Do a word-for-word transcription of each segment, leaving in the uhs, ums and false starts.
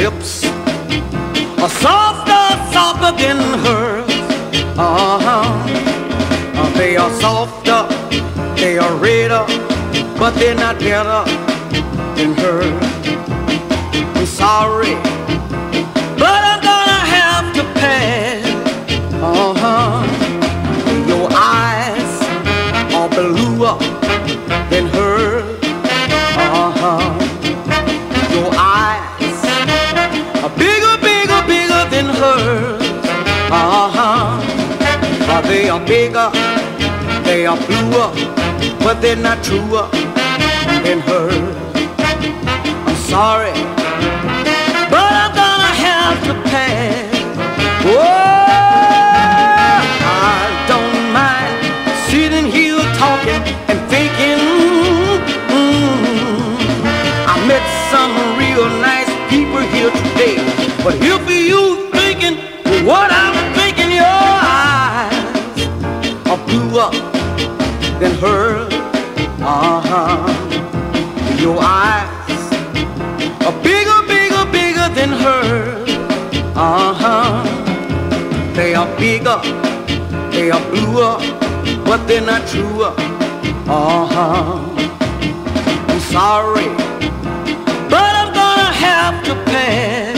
lips are softer, softer than hers. Uh-huh. Uh, they are softer, they are redder, but they're not better than hers. I'm sorry, but I'm gonna have to pass. Uh-huh. Your eyes are bluer than hers. Uh-huh. Your eyes are bigger, bigger, bigger than hers. Uh-huh. Uh, they are bigger, they are bluer, but they're not truer than hers. I'm sorry, but I'm gonna have to pass. Whoa, I don't mind sitting here talking and thinking. Mm, I met some real nice people here today, but if you thinking what I'm thinking, your eyes are bluer than hers. Uh-huh. Your eyes are bigger, bigger, bigger than hers. Uh-huh. They are bigger, they are bluer, but they're not truer. Uh-huh. I'm sorry, but I'm gonna have to pass.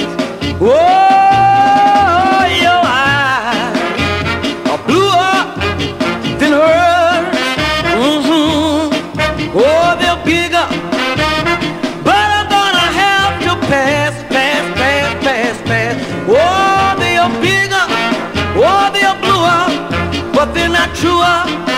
Whoa, your eyes are bluer than hers. Mm-hmm. Oh, they're bigger, but I'm gonna have to pass, pass, pass, pass, pass. Oh, they are bigger, oh, they are bluer, but they're not truer.